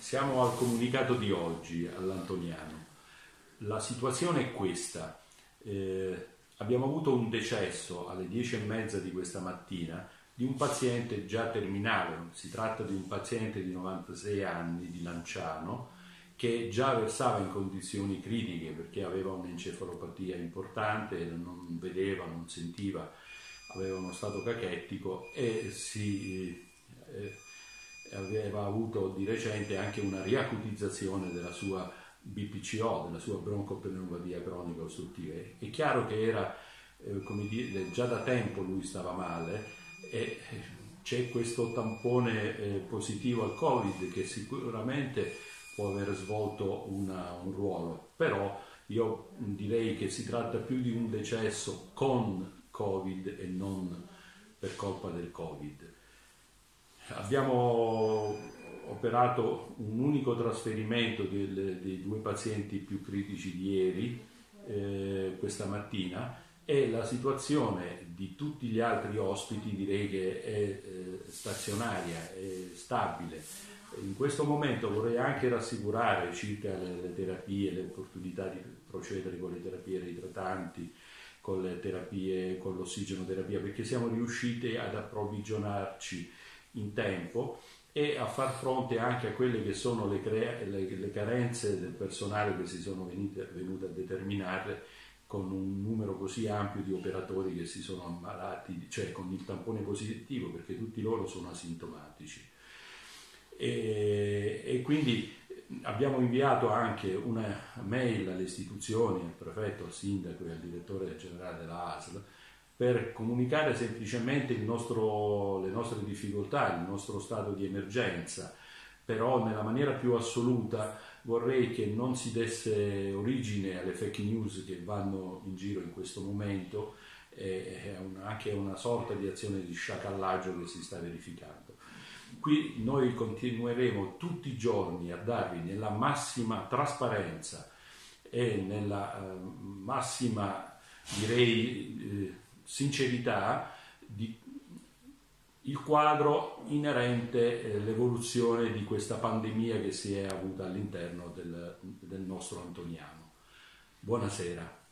Siamo al comunicato di oggi, all'Antoniano. La situazione è questa. Abbiamo avuto un decesso alle 10:30 di questa mattina di un paziente già terminale. Si tratta di un paziente di 96 anni di Lanciano che già versava in condizioni critiche perché aveva un'encefalopatia importante, non vedeva, non sentiva, aveva uno stato cachettico e aveva avuto di recente anche una riacutizzazione della sua BPCO, della sua broncopneumopatia cronica ostruttiva. È chiaro che era, come dire, già da tempo lui stava male e c'è questo tampone positivo al Covid che sicuramente può aver svolto un ruolo, però io direi che si tratta più di un decesso con Covid e non per colpa del Covid. Abbiamo operato un unico trasferimento dei due pazienti più critici di ieri, questa mattina, e la situazione di tutti gli altri ospiti direi che è stazionaria, è stabile. In questo momento vorrei anche rassicurare circa le terapie, le opportunità di procedere con le terapie reidratanti, con le terapie, con l'ossigenoterapia, perché siamo riusciti ad approvvigionarci in tempo e a far fronte anche a quelle che sono le carenze del personale che si sono venute a determinare con un numero così ampio di operatori che si sono ammalati, cioè con il tampone positivo, perché tutti loro sono asintomatici. E quindi abbiamo inviato anche una mail alle istituzioni, al prefetto, al sindaco e al direttore generale della ASL per comunicare semplicemente le nostre difficoltà, il nostro stato di emergenza, però nella maniera più assoluta vorrei che non si desse origine alle fake news che vanno in giro in questo momento, anche una sorta di azione di sciacallaggio che si sta verificando. Qui noi continueremo tutti i giorni a darvi nella massima trasparenza e nella massima, direi, sincerità il quadro inerente all'evoluzione di questa pandemia che si è avuta all'interno del nostro Antoniano. Buonasera.